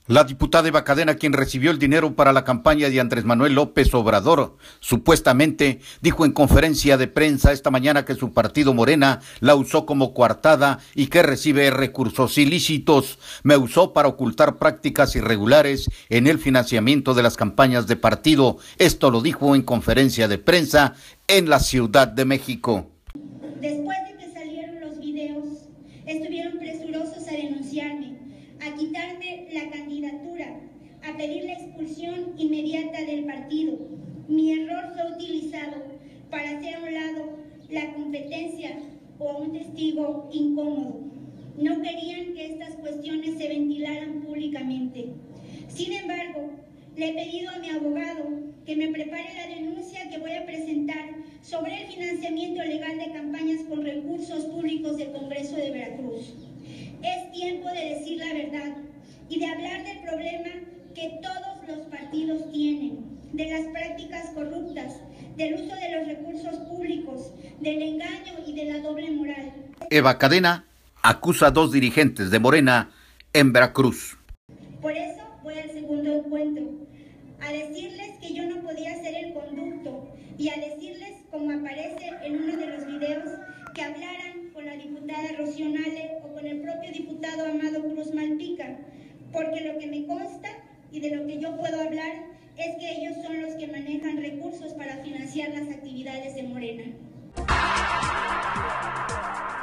La diputada Eva Cadena, quien recibió el dinero para la campaña de Andrés Manuel López Obrador, supuestamente dijo en conferencia de prensa esta mañana que su partido Morena la usó como coartada y que recibe recursos ilícitos. Me usó para ocultar prácticas irregulares en el financiamiento de las campañas de partido. Esto lo dijo en conferencia de prensa en la Ciudad de México. Después de que salieron los videos, estuvieron presurosos a denunciarme, a quitarme la candidatura, a pedir la expulsión inmediata del partido. Mi error fue utilizado para hacer a un lado la competencia o un testigo incómodo. No querían que estas cuestiones se ventilaran públicamente. Sin embargo, le he pedido a mi abogado que me prepare la denuncia que voy a presentar sobre el financiamiento legal de campañas con recursos públicos del Congreso de Veracruz. Es tiempo de decir la verdad y de hablar del problema que todos los partidos tienen, de las prácticas corruptas, del uso de los recursos públicos, del engaño y de la doble moral. Eva Cadena acusa a 2 dirigentes de Morena en Veracruz. Por eso voy al segundo encuentro, a decirles que yo no podía ser el conducto y a decirles, como aparece en uno de los videos, que hablaran con la diputada Rocío Nale o con el propio diputado Amado Cruz Malpica, porque lo que me consta y de lo que yo puedo hablar es que ellos son los que manejan recursos para financiar las actividades de Morena.